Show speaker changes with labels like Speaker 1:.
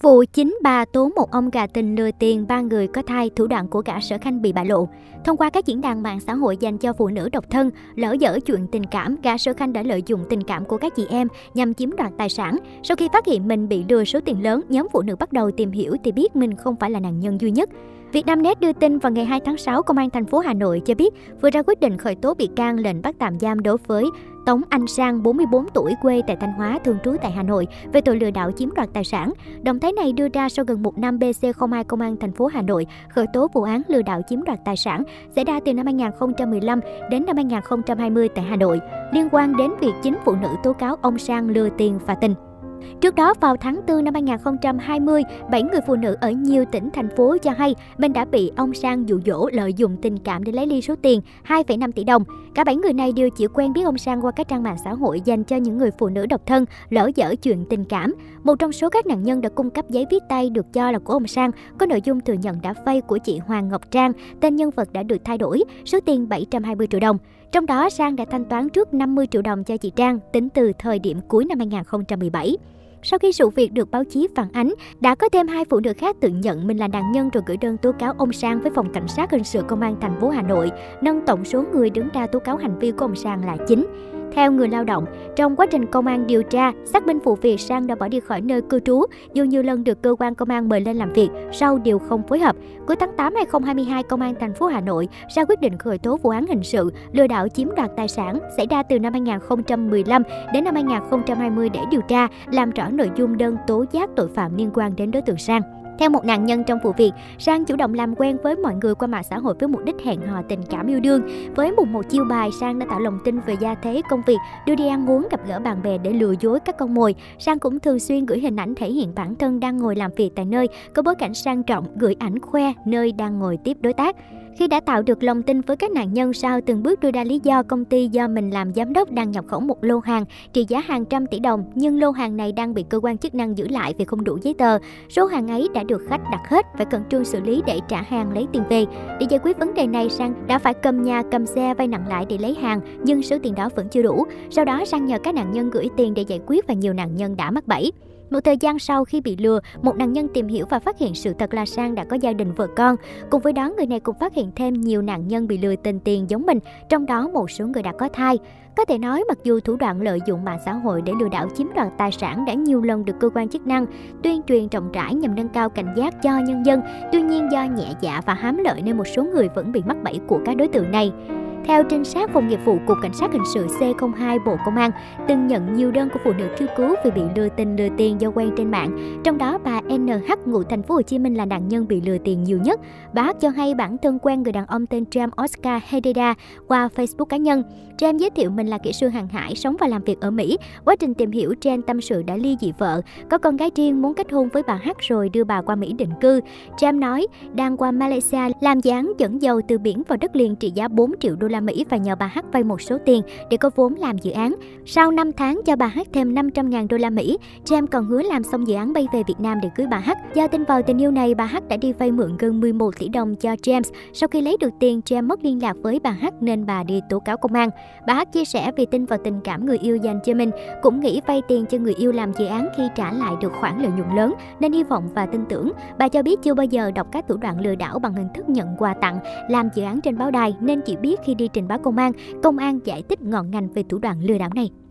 Speaker 1: Vụ chính bà tố một ông gà tình lừa tiền 3 người có thai, thủ đoạn của gã Sở Khanh bị bại lộ. Thông qua các diễn đàn mạng xã hội dành cho phụ nữ độc thân, lỡ dở chuyện tình cảm, gã Sở Khanh đã lợi dụng tình cảm của các chị em nhằm chiếm đoạt tài sản. Sau khi phát hiện mình bị lừa số tiền lớn, nhóm phụ nữ bắt đầu tìm hiểu thì biết mình không phải là nạn nhân duy nhất. Vietnamnet đưa tin vào ngày 2 tháng 6, Công an thành phố Hà Nội cho biết vừa ra quyết định khởi tố bị can, lệnh bắt tạm giam đối với Tống Anh Sang, 44 tuổi, quê tại Thanh Hóa, thường trú tại Hà Nội, về tội lừa đảo chiếm đoạt tài sản. Động thái này đưa ra sau gần một năm BC02 Công an thành phố Hà Nội khởi tố vụ án lừa đảo chiếm đoạt tài sản xảy ra từ năm 2015 đến năm 2020 tại Hà Nội, liên quan đến việc chính phụ nữ tố cáo ông Sang lừa tiền và tình. Trước đó, vào tháng 4 năm 2020, 7 người phụ nữ ở nhiều tỉnh, thành phố cho hay mình đã bị ông Sang dụ dỗ lợi dụng tình cảm để lấy đi số tiền 2,5 tỷ đồng. Cả 7 người này đều chỉ quen biết ông Sang qua các trang mạng xã hội dành cho những người phụ nữ độc thân lỡ dở chuyện tình cảm. Một trong số các nạn nhân đã cung cấp giấy viết tay được cho là của ông Sang, có nội dung thừa nhận đã vay của chị Hoàng Ngọc Trang, tên nhân vật đã được thay đổi, số tiền 720 triệu đồng. Trong đó, Sang đã thanh toán trước 50 triệu đồng cho chị Trang tính từ thời điểm cuối năm 2017. Sau khi sự việc được báo chí phản ánh, đã có thêm 2 phụ nữ khác tự nhận mình là nạn nhân rồi gửi đơn tố cáo ông Sang với Phòng Cảnh sát Hình sự Công an thành phố Hà Nội, nâng tổng số người đứng ra tố cáo hành vi của ông Sang là 9. Theo người lao động, trong quá trình công an điều tra, xác minh vụ việc, Sang đã bỏ đi khỏi nơi cư trú, dù nhiều lần được cơ quan công an mời lên làm việc, sau đều không phối hợp. Cuối tháng 8 2022, Công an thành phố Hà Nội ra quyết định khởi tố vụ án hình sự lừa đảo chiếm đoạt tài sản xảy ra từ năm 2015 đến năm 2020 để điều tra, làm rõ nội dung đơn tố giác tội phạm liên quan đến đối tượng Sang. Theo một nạn nhân trong vụ việc, Sang chủ động làm quen với mọi người qua mạng xã hội với mục đích hẹn hò tình cảm yêu đương. Với một chiêu bài, Sang đã tạo lòng tin về gia thế, công việc, đưa đi ăn uống, gặp gỡ bạn bè để lừa dối các con mồi. Sang cũng thường xuyên gửi hình ảnh thể hiện bản thân đang ngồi làm việc tại nơi có bối cảnh sang trọng, gửi ảnh khoe nơi đang ngồi tiếp đối tác. Khi đã tạo được lòng tin với các nạn nhân, sau từng bước đưa ra lý do công ty do mình làm giám đốc đang nhập khẩu một lô hàng trị giá hàng trăm tỷ đồng, nhưng lô hàng này đang bị cơ quan chức năng giữ lại vì không đủ giấy tờ. Số hàng ấy đã được khách đặt hết, phải khẩn trương xử lý để trả hàng lấy tiền về. Để giải quyết vấn đề này, Sang đã phải cầm nhà cầm xe vay nặng lãi để lấy hàng, nhưng số tiền đó vẫn chưa đủ. Sau đó, Sang nhờ các nạn nhân gửi tiền để giải quyết và nhiều nạn nhân đã mắc bẫy. Một thời gian sau khi bị lừa, một nạn nhân tìm hiểu và phát hiện sự thật là Sang đã có gia đình vợ con. Cùng với đó, người này cũng phát hiện thêm nhiều nạn nhân bị lừa tình tiền giống mình, trong đó một số người đã có thai. Có thể nói, mặc dù thủ đoạn lợi dụng mạng xã hội để lừa đảo chiếm đoạt tài sản đã nhiều lần được cơ quan chức năng tuyên truyền rộng rãi nhằm nâng cao cảnh giác cho nhân dân, tuy nhiên do nhẹ dạ và hám lợi nên một số người vẫn bị mắc bẫy của các đối tượng này. Theo trinh sát Phòng nghiệp vụ Cục Cảnh sát Hình sự C02 Bộ Công an, từng nhận nhiều đơn của phụ nữ kêu cứu vì bị lừa tình lừa tiền do quen trên mạng. Trong đó, bà NH ngụ thành phố Hồ Chí Minh là nạn nhân bị lừa tiền nhiều nhất. Bà H cho hay bản thân quen người đàn ông tên James Oscar Hededa qua Facebook cá nhân. James giới thiệu mình là kỹ sư hàng hải, sống và làm việc ở Mỹ. Quá trình tìm hiểu, James tâm sự đã ly dị vợ, có con gái riêng, muốn kết hôn với bà H rồi đưa bà qua Mỹ định cư. James nói đang qua Malaysia làm dự án dẫn dầu từ biển vào đất liền trị giá 4 triệu đô la Mỹ và nhờ bà H vay một số tiền để có vốn làm dự án. Sau 5 tháng cho bà H thêm 500.000 đô la Mỹ, James còn hứa làm xong dự án bay về Việt Nam để cưới bà H. Do tin vào tình yêu này, bà H đã đi vay mượn gần 11 tỷ đồng cho James. Sau khi lấy được tiền, James mất liên lạc với bà H nên bà đi tố cáo công an. Bà H chia sẻ vì tin vào tình cảm người yêu dành cho mình, cũng nghĩ vay tiền cho người yêu làm dự án khi trả lại được khoản lợi nhuận lớn nên hy vọng và tin tưởng. Bà cho biết chưa bao giờ đọc các thủ đoạn lừa đảo bằng hình thức nhận quà tặng, làm dự án trên báo đài nên chỉ biết khi đi trình báo công an giải thích ngọn ngành về thủ đoạn lừa đảo này.